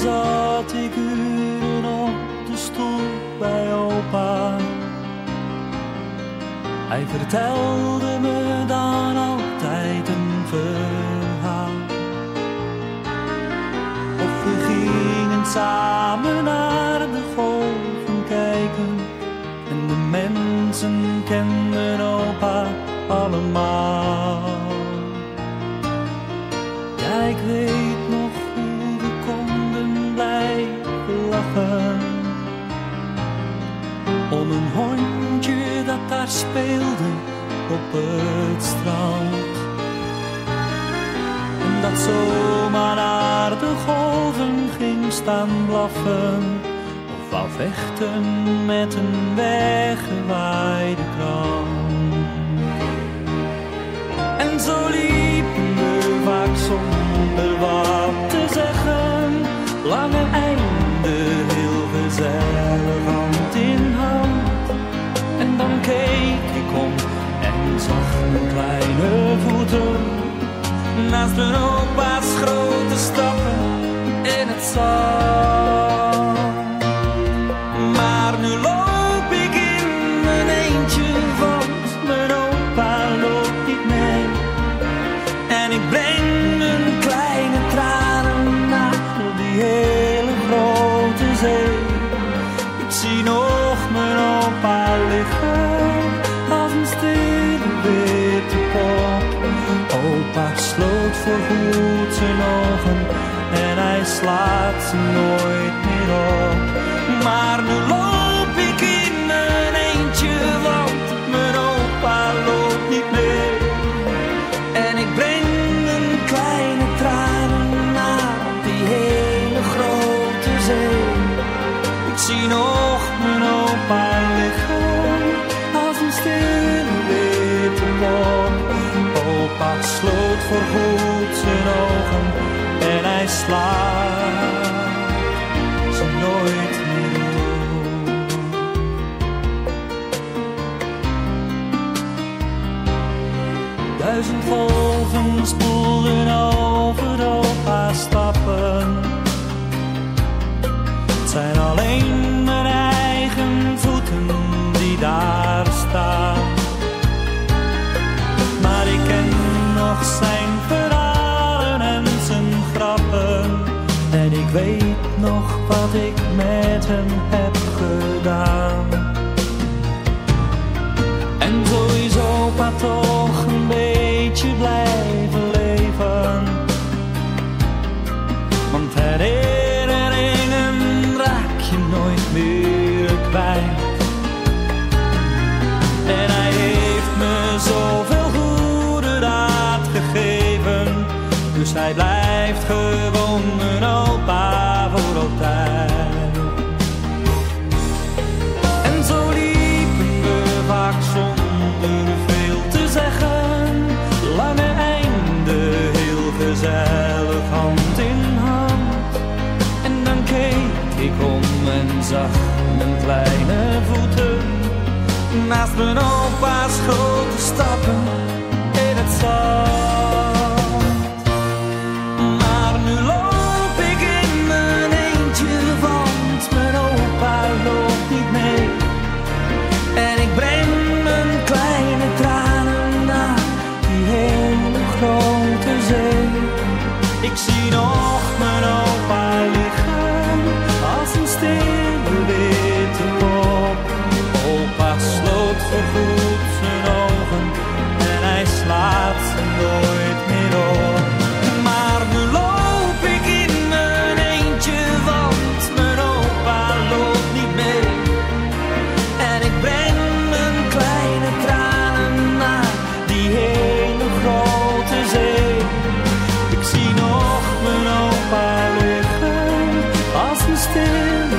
zat ik uren op de stoel bij opa. Hij vertelde me dan altijd een verhaal. Of we gingen samen naar de golven kijken. En de mensen kenden opa allemaal. Ja, ik weet nog hoe we konden blijven lachen. Om een hondje dat daar speelde op het strand. En dat zomaar naar de golven ging staan blaffen. Of wou vechten met een weggewaaide krant. En zo liepen we vaak zonder wat te zeggen. Lange einde, heel gezellig, hand in hand. En dan keek ik om en zag mijn kleine voeten naast mijn opa's grote stappen in het zand. Maar nu loop ik in mijn eentje, want mijn opa loopt niet mee. En ik breng mijn kleine tranen naar die hele grote zee. Ik zie nog mijn opa liggen als een stille witte pop. Opa sloot voorgoed zijn ogen en hij slaat ze nooit meer op. Maar nu loop ik in mijn eentje, want mijn opa loopt niet mee. En ik breng mijn kleine tranen naar die hele grote zee. Ik zie nog mijn opa liggen als een stille witte pop. Opa sloot voorgoed zijn ogen en hij slaat ze nooit meer op. Duizend golven spoelden over opa's stappen. Het zijn alleen mijn eigen voeten die daar staan. Maar ik ken nog zijn verhalen en zijn grappen. En ik weet nog wat ik met hem heb gedaan. En zo is opa toch een beetje blijven leven. Want herinneringen raak je nooit meer kwijt. En hij heeft me zoveel goede raad gegeven. Dus hij blijft gewoon een opa voor altijd. En zo liepen we vaak zonder veel te zeggen. Lange einde, heel gezellig, hand in hand. En dan keek ik om en zag mijn kleine voeten naast mijn opa's grote stappen in het zand. Maar nu loop ik in mijn eentje, want mijn opa loopt niet mee. En ik breng mijn kleine tranen naar die hele grote zee. Ik zie nog mijn opa liggen als een stille witte pop. Opa sloot voorgoed zijn ogen en hij slaat ze nooit meer op. Maar nu loop ik in mijn eentje, want mijn opa loopt niet mee. En ik breng mijn kleine tranen naar die hele grote zee. Ik zie nog mijn opa liggen als een stille